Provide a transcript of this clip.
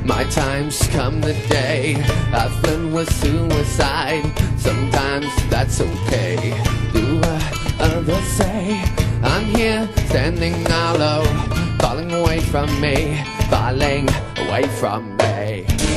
My time's come the day I flirt with suicide. Sometimes that's okay. Do others say I'm here standing hollow, falling away from me, falling away from me.